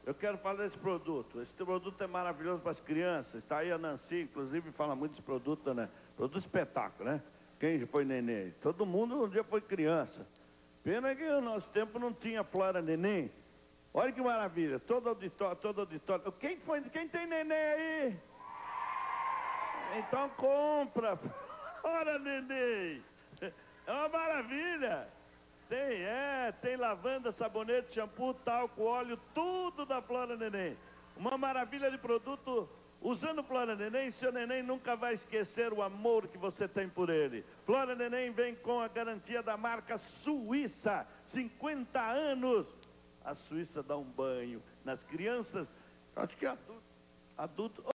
Eu quero falar desse produto. Esse produto é maravilhoso para as crianças. Está aí a Nancy, inclusive, fala muito desse produto, né? Produto espetáculo, né? Quem já foi neném? Todo mundo um dia foi criança. Pena que no nosso tempo não tinha Flora Neném. Olha que maravilha. Todo auditório, todo auditório. Quem tem neném aí? Então compra. Flora Neném. É uma maravilha. Tem lavanda, sabonete, shampoo, talco, óleo, tudo da Flora Neném. Uma maravilha de produto. Usando Flora Neném, seu neném nunca vai esquecer o amor que você tem por ele. Flora Neném vem com a garantia da marca Suíça. 50 anos. A Suíça dá um banho nas crianças, acho que adulto.